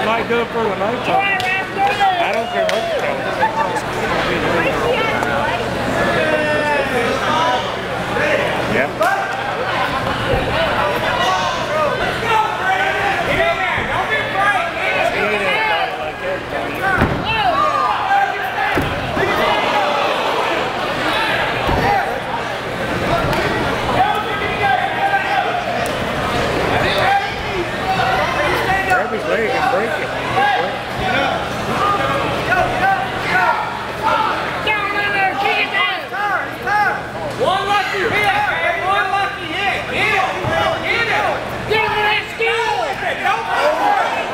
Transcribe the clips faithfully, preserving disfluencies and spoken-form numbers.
Might do it for the nighttime. I don't care what you Yep. Let's go, Brandon! Get in there! Don't be afraid! Get in there! Grab his leg and break it. One lucky hit, man. One lucky hit. Hit it. Hit it. Get him that skill. Don't go for it.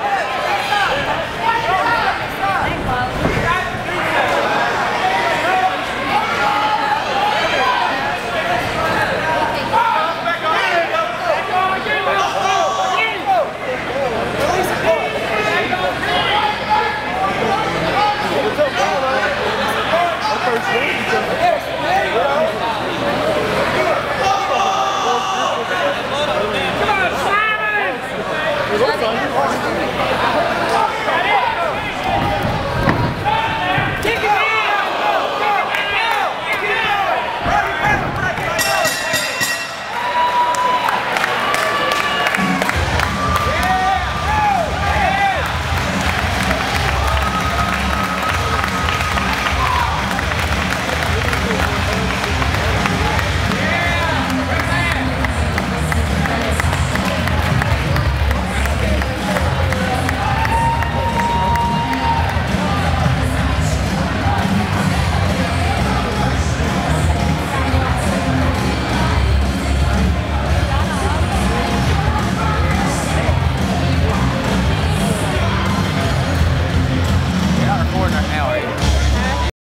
Recording right now, right?